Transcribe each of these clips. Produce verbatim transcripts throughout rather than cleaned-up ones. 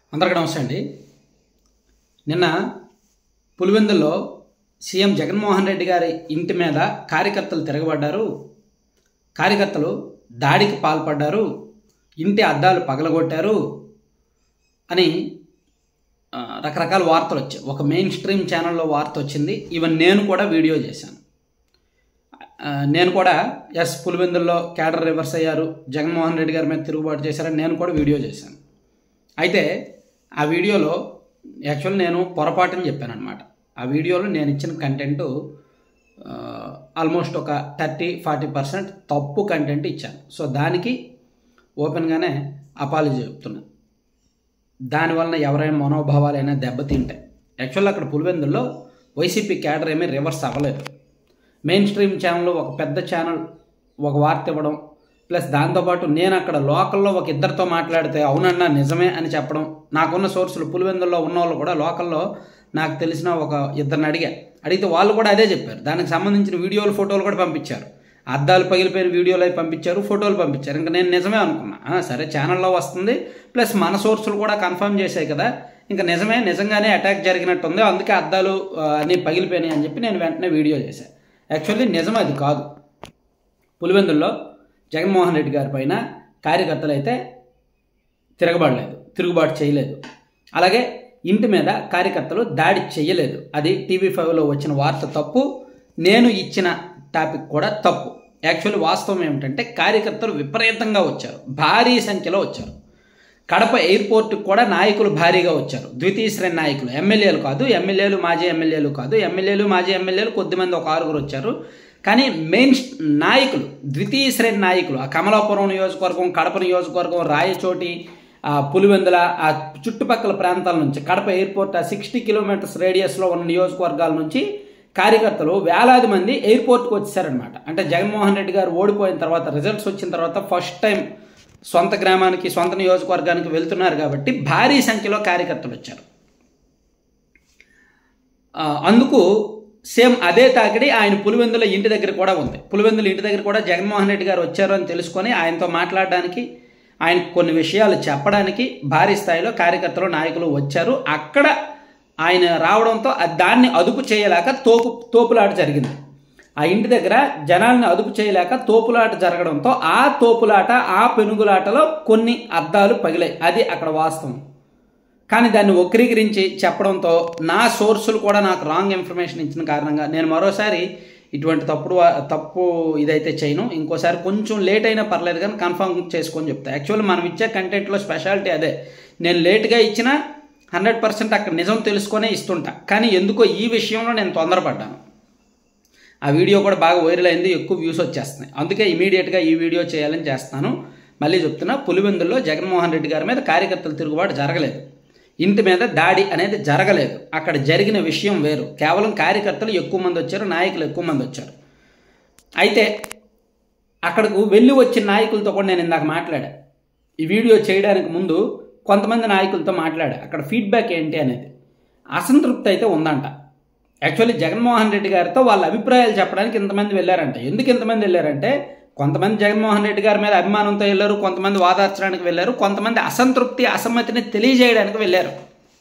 అందరికీ నమస్తే అండి. నిన్న పులివెందుల్లో సీఎం జగన్మోహన్ రెడ్డి గారి ఇంటి మీద కార్యకర్తలు తిరగబడ్డారు. కార్యకర్తలు దాడికి పాల్పడ్డారు, ఇంటి అద్దాలు పగలగొట్టారు అని రకరకాల వార్తలు వచ్చాయి. ఒక మెయిన్ స్ట్రీమ్ ఛానల్లో వార్త వచ్చింది. ఈవెన్ నేను కూడా వీడియో చేశాను. నేను కూడా ఎస్ పులివెందుల్లో క్యాడర్ రివర్స్ అయ్యారు, జగన్మోహన్ రెడ్డి గారి మీద తిరుగుబాటు చేశారని నేను కూడా వీడియో చేశాను. అయితే ఆ వీడియోలో యాక్చువల్ నేను పొరపాటుని చెప్పాను అనమాట. ఆ వీడియోలో నేను ఇచ్చిన కంటెంట్ ఆల్మోస్ట్ ఒక థర్టీ ఫార్టీ పర్సెంట్ తప్పు కంటెంట్ ఇచ్చాను. సో దానికి ఓపెన్గానే అపాలజీ చెప్తున్నాను. దానివలన ఎవరైనా మనోభావాలైనా దెబ్బతింటాయి. యాక్చువల్ అక్కడ పులివెందుల్లో వైసీపీ క్యాడర్ ఏమీ రివర్స్ అవ్వలేదు. మెయిన్ స్ట్రీమ్ ఛానల్లో ఒక పెద్ద ఛానల్ ఒక వార్త ఇవ్వడం, ప్లస్ దాంతోపాటు నేను అక్కడ లోకల్లో ఒక ఇద్దరితో మాట్లాడితే అవునన్నా నిజమే అని చెప్పడం, నాకున్న సోర్సులు పులివెందుల్లో ఉన్న వాళ్ళు కూడా లోకల్లో నాకు తెలిసిన ఒక ఇద్దరిని అడిగా అడిగితే వాళ్ళు కూడా అదే చెప్పారు. దానికి సంబంధించిన వీడియోలు ఫోటోలు కూడా పంపించారు. అద్దాలు పగిలిపోయిన వీడియోలు అవి పంపించారు, ఫోటోలు పంపించారు. ఇంకా నేను నిజమే అనుకున్నా, సరే ఛానల్లో వస్తుంది, ప్లస్ మన సోర్సులు కూడా కన్ఫర్మ్ చేశాయి కదా, ఇంకా నిజమే, నిజంగానే అటాక్ జరిగినట్టుంది, అందుకే అద్దాలు అన్నీ పగిలిపోయినాయి అని చెప్పి నేను వెంటనే వీడియో చేశాను. యాక్చువల్లీ నిజం అది కాదు. పులివెందుల్లో జగన్మోహన్ రెడ్డి గారి పైన కార్యకర్తలు అయితే తిరగబడలేదు, తిరుగుబాటు చేయలేదు. అలాగే ఇంటి మీద కార్యకర్తలు దాడి చేయలేదు. అది టీవీ ఫైవ్లో వచ్చిన వార్త తప్పు, నేను ఇచ్చిన టాపిక్ కూడా తప్పు. యాక్చువల్లీ వాస్తవం ఏమిటంటే కార్యకర్తలు విపరీతంగా వచ్చారు, భారీ సంఖ్యలో వచ్చారు. కడప ఎయిర్పోర్ట్కి కూడా నాయకులు భారీగా వచ్చారు. ద్వితీయ శ్రేణి నాయకులు, ఎమ్మెల్యేలు కాదు, ఎమ్మెల్యేలు మాజీ ఎమ్మెల్యేలు కాదు, ఎమ్మెల్యేలు మాజీ ఎమ్మెల్యేలు కొద్దిమంది ఒక ఆరుగురు వచ్చారు. కానీ మెయిన్ నాయకులు, ద్వితీయ శ్రేణి నాయకులు, ఆ కమలాపురం నియోజకవర్గం, కడప నియోజకవర్గం, రాయచోటి, ఆ పులివెందుల, ఆ చుట్టుపక్కల ప్రాంతాల నుంచి, కడప ఎయిర్పోర్ట్ ఆ సిక్స్టీ కిలోమీటర్స్ రేడియస్లో ఉన్న నియోజకవర్గాల నుంచి కార్యకర్తలు వేలాది మంది ఎయిర్పోర్ట్కి వచ్చేసారనమాట. అంటే జగన్మోహన్ రెడ్డి గారు ఓడిపోయిన తర్వాత, రిజల్ట్స్ వచ్చిన తర్వాత ఫస్ట్ టైం సొంత గ్రామానికి, సొంత నియోజకవర్గానికి వెళ్తున్నారు కాబట్టి భారీ సంఖ్యలో కార్యకర్తలు వచ్చారు. అందుకు సేమ్ అదే తాకిడి ఆయన పులివెందుల ఇంటి దగ్గర కూడా ఉంది. పులివెందుల ఇంటి దగ్గర కూడా జగన్మోహన్ రెడ్డి గారు వచ్చారు అని తెలుసుకొని ఆయనతో మాట్లాడడానికి, ఆయన కొన్ని విషయాలు చెప్పడానికి భారీ స్థాయిలో కార్యకర్తలు, నాయకులు వచ్చారు. అక్కడ ఆయన రావడంతో దాన్ని అదుపు చేయలేక తోపు తోపులాట జరిగింది. ఆ ఇంటి దగ్గర జనాల్ని అదుపు చేయలేక తోపులాట జరగడంతో ఆ తోపులాట, ఆ పెనుగులాటలో కొన్ని అద్దాలు పగిలాయి. అది అక్కడ వాస్తవం. కానీ దాన్ని వక్రీకరించి చెప్పడంతో నా సోర్సులు కూడా నాకు రాంగ్ ఇన్ఫర్మేషన్ ఇచ్చిన కారణంగా నేను మరోసారి ఇటువంటి తప్పుడు తప్పు ఇదైతే చేయను. ఇంకోసారి కొంచెం లేట్ అయినా పర్లేదు కానీ కన్ఫర్మ్ చేసుకొని చెప్తా. యాక్చువల్లీ మనం ఇచ్చే కంటెంట్లో స్పెషాలిటీ అదే. నేను లేట్గా ఇచ్చినా హండ్రెడ్ పర్సెంట్ అక్కడ నిజం తెలుసుకొనే ఇస్తుంటా. కానీ ఎందుకో ఈ విషయంలో నేను తొందరపడ్డాను. ఆ వీడియో కూడా బాగా వైరల్ అయింది, ఎక్కువ వ్యూస్ వచ్చేస్తున్నాయి. అందుకే ఇమీడియట్గా ఈ వీడియో చేయాలని చేస్తాను. మళ్ళీ చెప్తున్నా, పులివెందుల్లో జగన్మోహన్ రెడ్డి గారి మీద కార్యకర్తలు తిరుగుబాటు జరగలేదు, ఇంటి మీద దాడి అనేది జరగలేదు. అక్కడ జరిగిన విషయం వేరు. కేవలం కార్యకర్తలు ఎక్కువ మంది వచ్చారు, నాయకులు ఎక్కువ మంది వచ్చారు. అయితే అక్కడకు వెళ్ళి వచ్చిన నాయకులతో కూడా నేను ఇందాక మాట్లాడా. ఈ వీడియో చేయడానికి ముందు కొంతమంది నాయకులతో మాట్లాడా. అక్కడ ఫీడ్బ్యాక్ ఏంటి అనేది అసంతృప్తి అయితే ఉందంట. యాక్చువల్లీ జగన్మోహన్ రెడ్డి గారితో వాళ్ళ అభిప్రాయాలు చెప్పడానికి ఇంతమంది వెళ్ళారంట. ఎందుకు ఇంతమంది వెళ్ళారంటే కొంతమంది జగన్మోహన్ రెడ్డి గారి మీద అభిమానంతో వెళ్ళారు, కొంతమంది వాదార్చడానికి వెళ్ళారు, కొంతమంది అసంతృప్తి, అసమ్మతిని తెలియజేయడానికి వెళ్ళారు.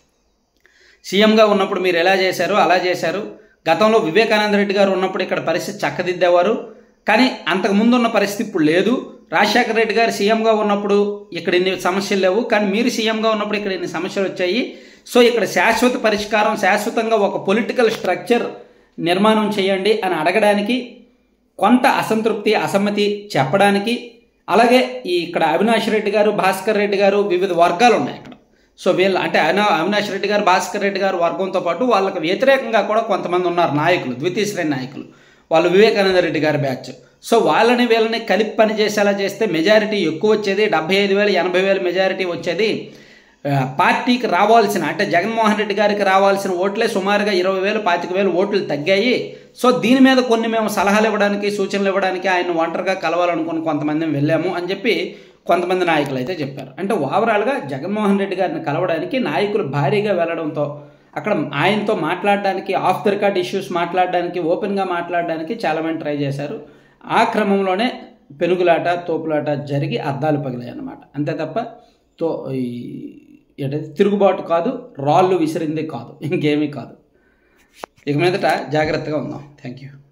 సీఎంగా ఉన్నప్పుడు మీరు ఎలా చేశారు, అలా చేశారు. గతంలో వివేకానంద రెడ్డి గారు ఉన్నప్పుడు ఇక్కడ పరిస్థితి చక్కదిద్దేవారు, కానీ అంతకుముందు ఉన్న పరిస్థితి ఇప్పుడు లేదు. రాజశేఖర రెడ్డి గారు సీఎంగా ఉన్నప్పుడు ఇక్కడ ఇన్ని సమస్యలు లేవు, కానీ మీరు సీఎంగా ఉన్నప్పుడు ఇక్కడ ఇన్ని సమస్యలు వచ్చాయి. సో ఇక్కడ శాశ్వత పరిష్కారం, శాశ్వతంగా ఒక పొలిటికల్ స్ట్రక్చర్ నిర్మాణం చేయండి అని అడగడానికి, కొంత అసంతృప్తి, అసమ్మతి చెప్పడానికి, అలాగే ఈ ఇక్కడ అవినాష్ రెడ్డి గారు, భాస్కర్ రెడ్డి గారు, వివిధ వర్గాలు ఉన్నాయి ఇక్కడ. సో వీళ్ళు అంటే అవినా అవినాష్ రెడ్డి గారు, భాస్కర్ రెడ్డి గారు వర్గంతో పాటు వాళ్ళకి వ్యతిరేకంగా కూడా కొంతమంది ఉన్నారు నాయకులు, ద్వితీయ శ్రేణి నాయకులు. వాళ్ళు వివేకానంద రెడ్డి గారి బ్యాచ్. సో వాళ్ళని వీళ్ళని కలిపి పని చేసేలా చేస్తే మెజారిటీ ఎక్కువ వచ్చేది. డెబ్బై ఐదు వేలు ఎనభై వేలు మెజారిటీ వచ్చేది. పార్టీకి రావాల్సిన, అంటే జగన్మోహన్ రెడ్డి గారికి రావాల్సిన ఓట్లే సుమారుగా ఇరవై వేలు పాతిక వేలు ఓట్లు తగ్గాయి. సో దీని మీద కొన్ని మేము సలహాలు ఇవ్వడానికి, సూచనలు ఇవ్వడానికి ఆయన ఒంటరిగా కలవాలనుకుని కొంతమంది వెళ్ళాము అని చెప్పి కొంతమంది నాయకులు అయితే చెప్పారు. అంటే ఓవరాల్గా జగన్మోహన్ రెడ్డి గారిని కలవడానికి నాయకులు భారీగా వెళ్ళడంతో అక్కడ ఆయనతో మాట్లాడడానికి, ఆఫ్ ది రికార్డ్ ఇష్యూస్ మాట్లాడడానికి, ఓపెన్గా మాట్లాడడానికి చాలామంది ట్రై చేశారు. ఆ క్రమంలోనే పెనుగులాట, తోపులాట జరిగి అద్దాలు పగిలాయి అన్నమాట. అంతే తప్ప తో ఏంటది తిరుగుబాటు కాదు, రాళ్ళు విసిరింది కాదు, ఇంకేమీ కాదు. ఇక మీదట జాగ్రత్తగా ఉందాం. Thank you.